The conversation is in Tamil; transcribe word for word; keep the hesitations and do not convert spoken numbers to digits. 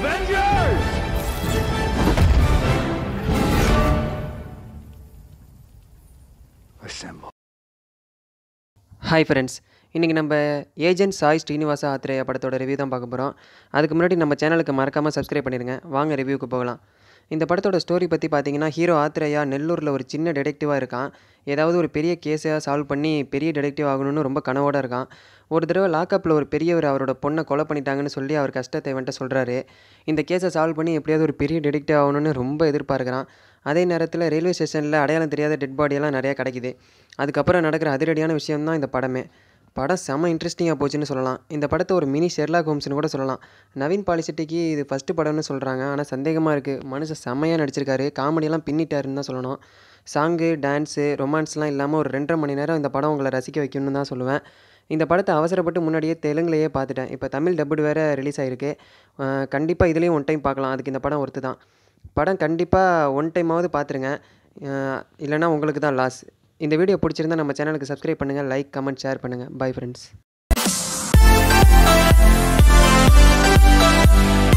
Avengers! Assemble. Hi friends. இன்றைக்கி நம்ம ஏஜென்ட் சாய் ஸ்ரீனிவாசா ஆத்ரேயா படத்தோட ரிவ்யூ தான் பார்க்க போகிறோம். அதுக்கு முன்னாடி நம்ம சேனலுக்கு மறக்காமல் சப்ஸ்கிரைப் பண்ணிடுங்க. வாங்க ரிவ்யூக்கு போகலாம். இந்த படத்தோட ஸ்டோரி பற்றி பார்த்தீங்கன்னா, ஹீரோ ஆத்ரேயா நெல்லூரில் ஒரு சின்ன டிடெக்டிவாக இருக்கான். ஏதாவது ஒரு பெரிய கேஸை சால்வ் பண்ணி பெரிய டிடெக்டிவ் ஆகணும்னு ரொம்ப கனவோடு இருக்கான். ஒரு தடவை லாக்கப்பில் ஒரு பெரியவர் அவரோட பொண்ணை கொலை பண்ணிட்டாங்கன்னு சொல்லி அவர் கஷ்டத்தை வந்துட்டு சொல்கிறாரு. இந்த கேஸை சால்வ் பண்ணி எப்படியாவது ஒரு பெரிய டிடெக்டிவ் ஆகணும்னு ரொம்ப எதிர்பார்க்குறான். அதே நேரத்தில் ரயில்வே ஸ்டேஷனில் அடையாளம் தெரியாத டெட் பாடியெல்லாம் நிறையா கிடைக்குது. அதுக்கப்புறம் நடக்கிற அதிரடியான விஷயம்தான் இந்த படமே. படம் செம்ம இன்ட்ரெஸ்டிங்காக போச்சுன்னு சொல்லலாம். இந்த படத்தை ஒரு மினி ஷெர்லாக் ஹோம்ஸ்னு கூட சொல்லலாம். நவீன் பாலிஷெட்டிக்கு இது ஃபஸ்ட்டு படம்னு சொல்கிறாங்க. ஆனால் சந்தேகமாக இருக்குது. மனுஷன் செம்மையாக நடிச்சிருக்காரு. காமெடியெல்லாம் பின்னிட்டாருன்னு தான் சொல்லணும். சாங்கு, டான்ஸு, ரொமான்ஸ்லாம் இல்லாமல் ஒரு ரெண்டரை மணி நேரம் இந்த படம் உங்களை ரசிக்க வைக்கணும்னு தான் சொல்லுவேன். இந்த படத்தை அவசரப்பட்டு முன்னாடியே தெலுங்குலேயே பார்த்துட்டேன். இப்போ தமிழ் டப்புடு வேறு ரிலீஸ் ஆகிருக்கு. கண்டிப்பாக இதுலேயும் ஒன் டைம் பார்க்கலாம். அதுக்கு இந்த படம் ஒர்த்து தான். படம் கண்டிப்பாக ஒன் டைமாவது பார்த்துருங்க. இல்லைனா உங்களுக்கு தான் லாஸ். இந்த வீடியோ பிடிச்சிருந்தா நம்ம சேனலுக்கு சப்ஸ்கிரைப் பண்ணுங்கள், லைக், கமெண்ட், ஷேர் பண்ணுங்கள். Bye friends.